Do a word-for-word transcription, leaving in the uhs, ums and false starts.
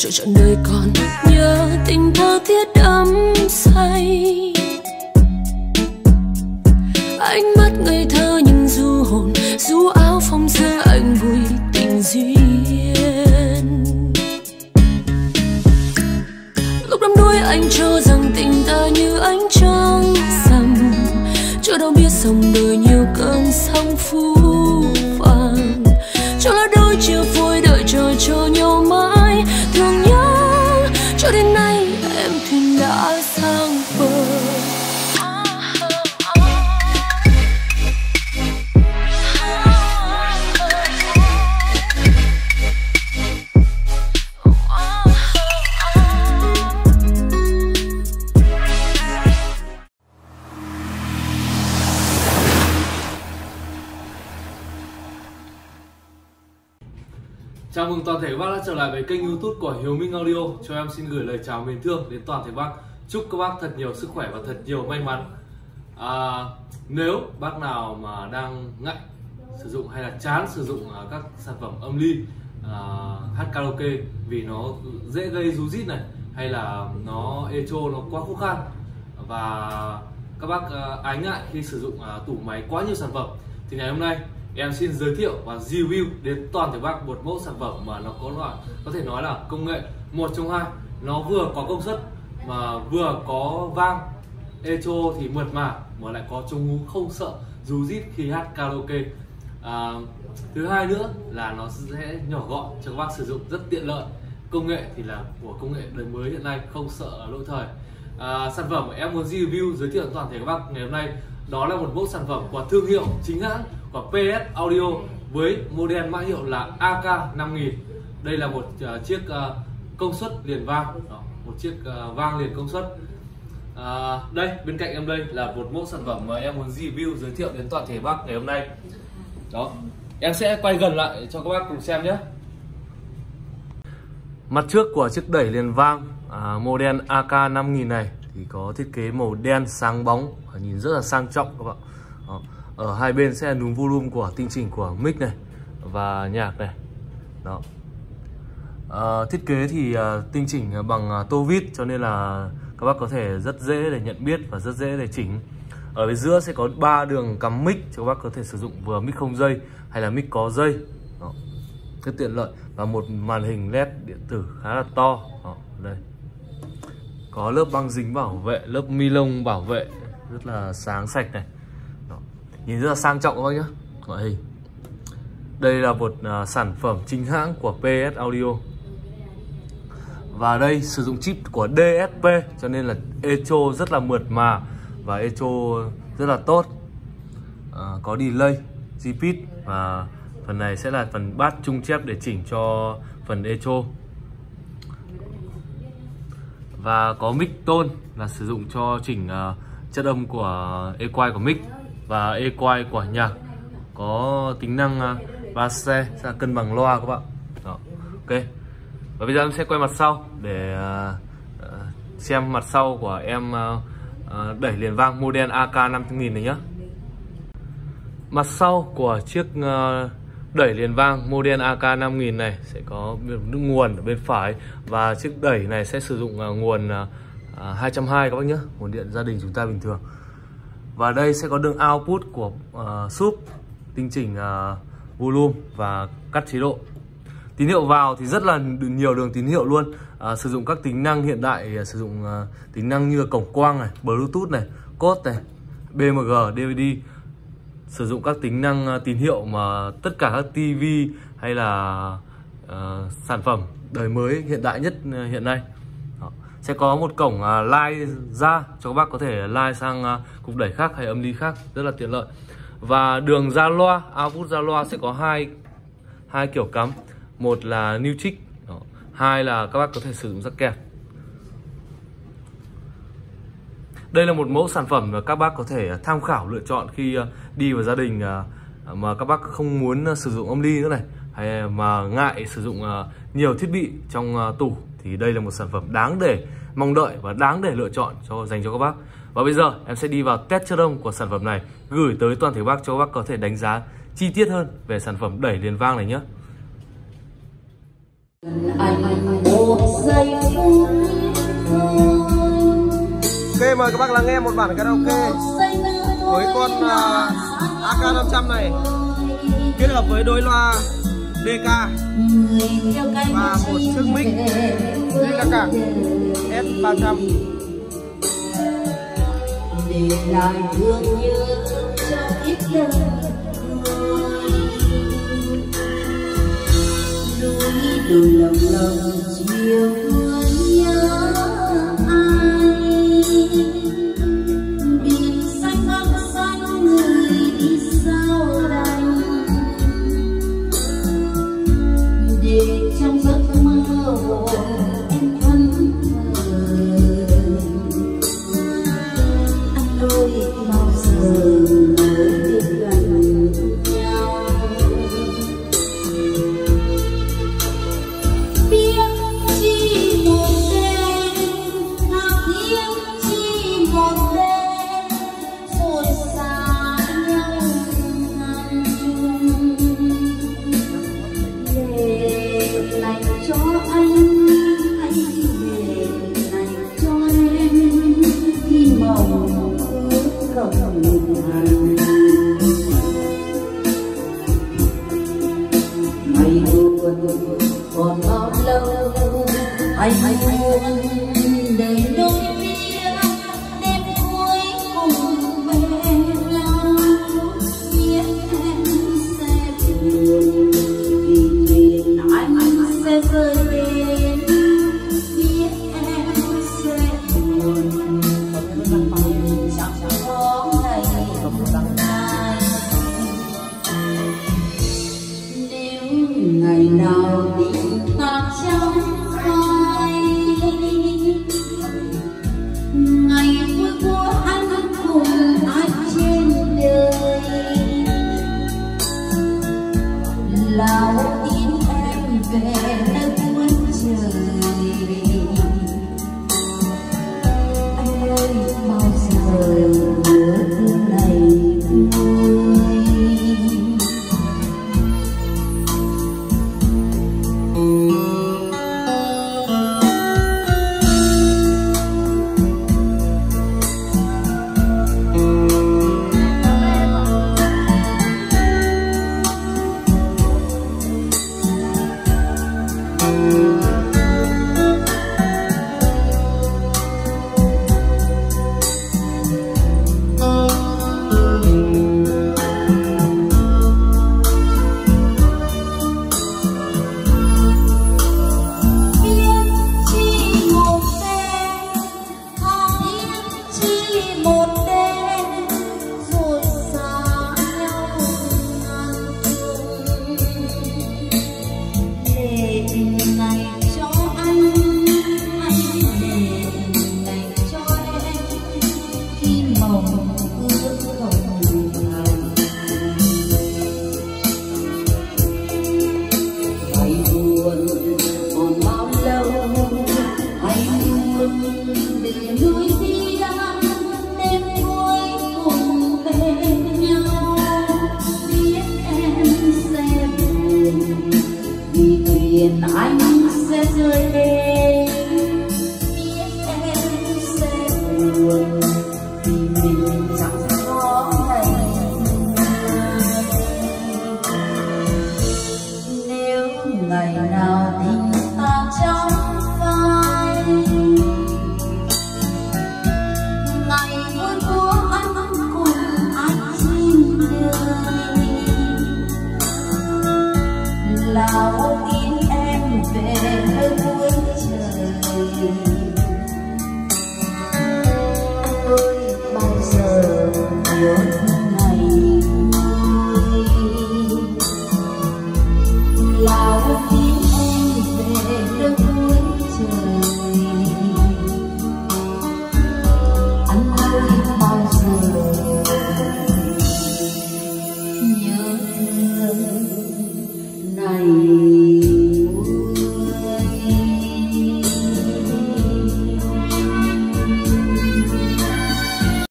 cho trọn đời còn nhớ tình thơ thiết đắm say. Ánh mắt ngây thơ nhưng du hồn, du áo phong sơ anh vui tình duyên. Lúc đắm đuối anh cho rằng tình ta như ánh trăng rằm, chưa đâu biết dòng đời nhiều cơn sóng phũ phàng. Cho là đôi chiều phôi đợi chờ cho nhau mãi, thương nhớ cho đến nay em thuyền đã sang bờ. Chào mừng toàn thể các bác đã trở lại với kênh YouTube của Hiếu Minh Audio. Cho em xin gửi lời chào mến thương đến toàn thể bác. Chúc các bác thật nhiều sức khỏe và thật nhiều may mắn. à, Nếu bác nào mà đang ngại sử dụng hay là chán sử dụng các sản phẩm âm ly à, hát karaoke vì nó dễ gây ru rít này, hay là nó echo nó quá khó khăn, và các bác à, ái ngại khi sử dụng à, tủ máy quá nhiều sản phẩm, thì ngày hôm nay em xin giới thiệu và review đến toàn thể bác một mẫu sản phẩm mà nó có loại có thể nói là công nghệ một trong hai. Nó vừa có công suất mà vừa có vang echo thì mượt mà, mà lại có chống hú không sợ ru rít khi hát karaoke. à, Thứ hai nữa là nó sẽ nhỏ gọn cho các bác sử dụng rất tiện lợi. Công nghệ thì là của công nghệ đời mới hiện nay, không sợ lỗi thời. à, Sản phẩm em muốn review giới thiệu toàn thể các bác ngày hôm nay đó là một mẫu sản phẩm của thương hiệu chính hãng của pê ét Audio với model mã hiệu là A K năm nghìn. Đây là một uh, chiếc uh, công suất liền vang, đó, một chiếc uh, vang liền công suất. uh, Đây bên cạnh em đây là một mẫu sản phẩm mà em muốn review giới thiệu đến toàn thể bác ngày hôm nay. Đó, em sẽ quay gần lại cho các bác cùng xem nhé. Mặt trước của chiếc đẩy liền vang uh, model A K năm nghìn này thì có thiết kế màu đen sáng bóng, nhìn rất là sang trọng các bạn. Đó. Ở hai bên sẽ là núm volume của tinh chỉnh của mic này và nhạc này. Đó. À, thiết kế thì uh, tinh chỉnh bằng uh, tô vít, cho nên là các bác có thể rất dễ để nhận biết và rất dễ để chỉnh. Ở bên giữa sẽ có ba đường cắm mic cho các bác có thể sử dụng vừa mic không dây hay là mic có dây. Đó. Rất tiện lợi, và một màn hình led điện tử khá là to. Đó. Đây. Có lớp băng dính bảo vệ, lớp ni lông bảo vệ rất là sáng sạch này. Đó. Nhìn rất là sang trọng các bác nhé. Ngoại hình. Đây là một uh, sản phẩm chính hãng của pê ét Audio. Và đây sử dụng chip của đê ét pê, cho nên là echo rất là mượt mà và echo rất là tốt. uh, Có delay, repeat, và phần này sẽ là phần bass trung chép để chỉnh cho phần echo. Và có mic tone là sử dụng cho chỉnh uh, chất âm của equalize của mic và equalize của nhạc. Có tính năng uh, bass sẽ là cân bằng loa các bạn. Đó. Ok. Và bây giờ em sẽ quay mặt sau để uh, uh, xem mặt sau của em uh, uh, đẩy liền vang model A K năm nghìn này nhé. Mặt sau của chiếc uh, đẩy liền vang model A K năm nghìn này sẽ có nước nguồn ở bên phải, và chiếc đẩy này sẽ sử dụng uh, nguồn uh, hai trăm hai mươi các bác nhé, nguồn điện gia đình chúng ta bình thường. Và đây sẽ có đường output của uh, sub, tinh chỉnh uh, volume và cắt chế độ. Tín hiệu vào thì rất là nhiều đường tín hiệu luôn, uh, sử dụng các tính năng hiện đại, uh, sử dụng uh, tính năng như cổng quang này, Bluetooth này, code này, bê em giê, đê vê đê. Sử dụng các tính năng uh, tín hiệu mà tất cả các tivi hay là uh, sản phẩm đời mới hiện đại nhất uh, hiện nay. Đó. Sẽ có một cổng uh, line ra cho các bác có thể line sang uh, cục đẩy khác hay âm ly khác, rất là tiện lợi. Và đường ra loa, output ra loa sẽ có hai hai kiểu cắm, một là new trick, đó. Hai là các bác có thể sử dụng jack kẹp. Đây là một mẫu sản phẩm mà các bác có thể tham khảo lựa chọn khi đi vào gia đình mà các bác không muốn sử dụng âm ly nữa này, hay mà ngại sử dụng nhiều thiết bị trong tủ, thì đây là một sản phẩm đáng để mong đợi và đáng để lựa chọn cho dành cho các bác. Và bây giờ em sẽ đi vào test chất âm của sản phẩm này, gửi tới toàn thể bác cho các bác có thể đánh giá chi tiết hơn về sản phẩm đẩy liền vang này nhé. mời các bác lắng nghe một bản karaoke với con uh, a ca năm trăm này kết hợp với đôi loa đê ca và một chiếc mic đê ca cảng S ba trăm. Để lại thương nhớ cho ít đời núi đồi lòng lòng chiều mưa nhớ ai biển xanh bắc xanh người đi sao đành để trong giấc mơ hồn em thân đôi bao giờ mới được gần nhau biết chỉ một đêm thao thiết chỉ một đêm rồi xa nhau ngàn để lại cho anh hãy để lại cho em khi mộng mày buồn còn bao lâu anh buồn để đôi phía đêm cuối cùng bên nhau biết em sẽ buồn vì thuyền anh sẽ rơi bên biết em sẽ buồn chẳng có ngày mai nếu ngày nào tình ta chẳng phai ngày cuối của anh cùng ai trên đời là một tin em về nơi cuối trời anh ơi bao giờ nhớ thương này vui. Anh sẽ rơi lên biết em sẽ buồn vì mình chẳng có ngày nếu ngày nào tình ta chẳng